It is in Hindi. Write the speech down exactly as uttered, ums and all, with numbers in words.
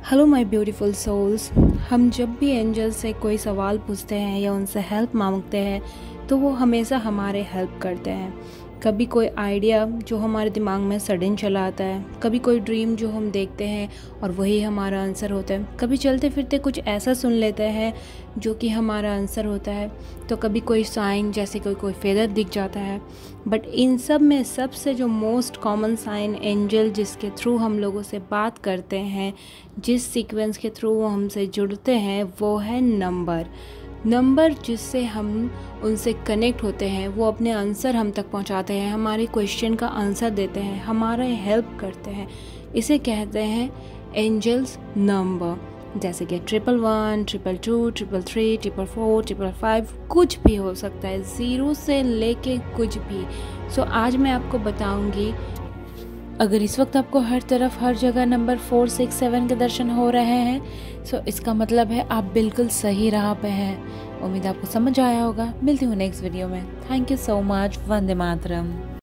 Hello my beautiful souls. हम जब भी एंजल से कोई सवाल पूछते हैं या उनसे हेल्प मांगते हैं तो वो हमेशा हमारे हेल्प करते हैं। कभी कोई आइडिया जो हमारे दिमाग में सडन चला आता है, कभी कोई ड्रीम जो हम देखते हैं और वही हमारा आंसर होता है, कभी चलते फिरते कुछ ऐसा सुन लेते हैं जो कि हमारा आंसर होता है, तो कभी कोई साइन जैसे कोई कोई फेदर दिख जाता है। बट इन सब में सबसे जो मोस्ट कॉमन साइन एंजल जिसके थ्रू हम लोगों से बात करते हैं, जिस सीक्वेंस के थ्रू वो हमसे जुड़ते हैं, वो है नंबर। नंबर जिससे हम उनसे कनेक्ट होते हैं, वो अपने आंसर हम तक पहुंचाते हैं, हमारे क्वेश्चन का आंसर देते हैं, हमारा हेल्प करते हैं। इसे कहते हैं एंजल्स नंबर। जैसे कि triple one, triple two, triple three, triple four, triple five, कुछ भी हो सकता है, ज़ीरो से लेके कुछ भी। सो आज मैं आपको बताऊंगी, अगर इस वक्त आपको हर तरफ हर जगह नंबर फोर सिक्स सेवन के दर्शन हो रहे हैं, सो इसका मतलब है आप बिल्कुल सही राह पे हैं। उम्मीद आपको समझ आया होगा। मिलती हूँ नेक्स्ट वीडियो में। Thank you so much. Vande Mataram.